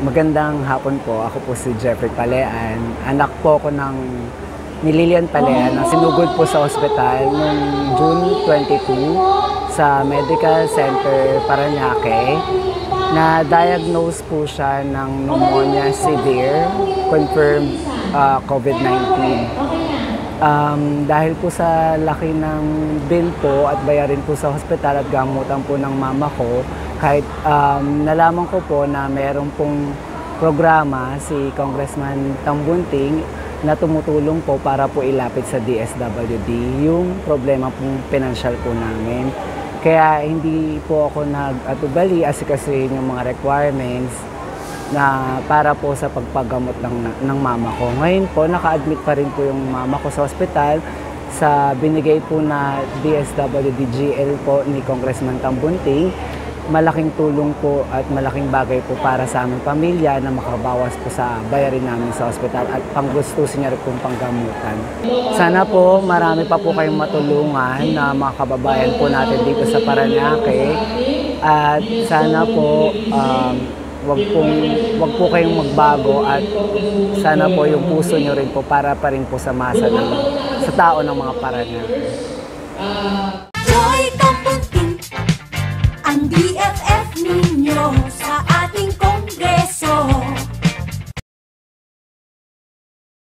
Magandang hapon po. Ako po si Jeffrey Palean. Anak po ako ng ni Lilian Palean na sinugod po sa ospital noong June 22 sa Medical Center Parañaque. Na-diagnose po siya ng pneumonia severe, confirmed COVID-19. Dahil po sa laki ng bill po at bayarin po sa hospital at gamutan po ng mama ko, kahit nalaman ko po na mayroon pong programa si Congressman Tambunting na tumutulong po para po ilapit sa DSWD yung problema pong pinansyal po namin. Kaya hindi po ako nag-atubali asikasuhin yung mga requirements na para po sa pagpagamot ng mama ko. Ngayon po, naka-admit pa rin po yung mama ko sa ospital sa binigay po na DSWD-GL po ni Congressman Tambunting. Malaking tulong po at malaking bagay po para sa aming pamilya na makabawas po sa bayarin namin sa ospital at panggustusin niya rin pong panggamutan. Sana po marami pa po kayong matulungan na mga kababayan po natin dito sa Parañaque at sana po wag po kayong magbago at sana po yung puso niyo rin po para pa rin po sa masa sa tao ng mga Parañaque.